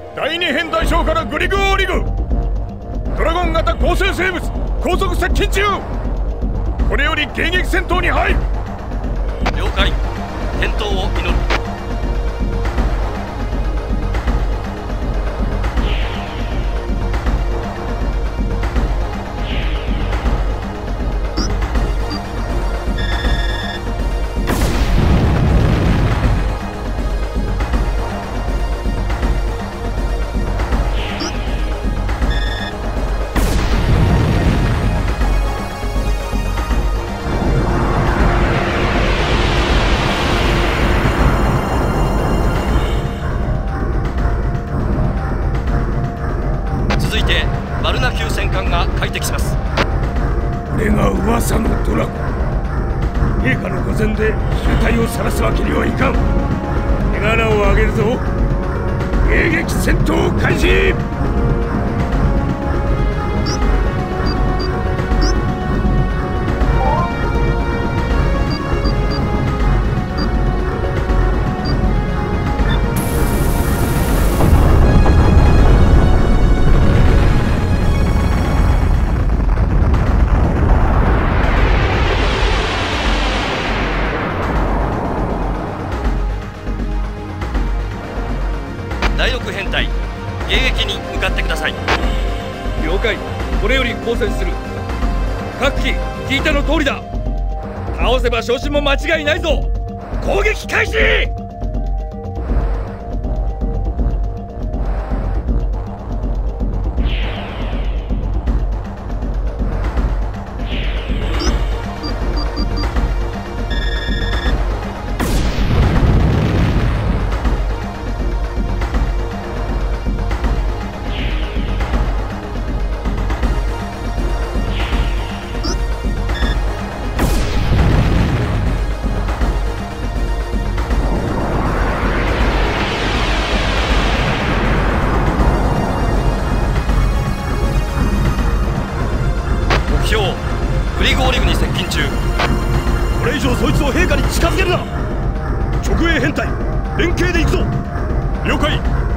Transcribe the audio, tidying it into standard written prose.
第二編隊長からグリグオーリグ、ドラゴン型構成生物高速接近中。これより迎撃戦闘に入る。 了解。転倒を祈る。続いてバルナ級戦艦が快適します。 これが噂のドラゴン。陛下の御前で醜態を晒すわけにはいかん。手柄を上げるぞ。迎撃戦闘開始。 第6編隊、迎撃に向かってください。 了解。これより交戦する。各機聞いたの通りだ。倒せば昇進も間違いないぞ。攻撃開始。 グリゴーリグに接近中。 これ以上そいつを陛下に近づけるな。直営編隊連携で行くぞ。 了解。